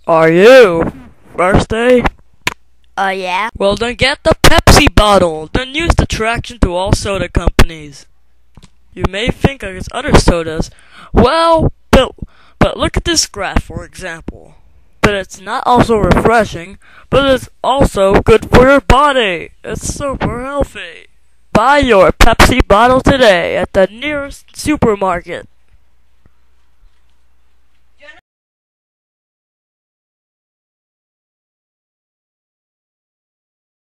Are you? First day? Yeah. Well, then get the Pepsi bottle, the newest attraction to all soda companies. You may think there's other sodas. Well, but look at this graph, for example. But it's not also refreshing, but it's also good for your body. It's super healthy. Buy your Pepsi bottle today at the nearest supermarket.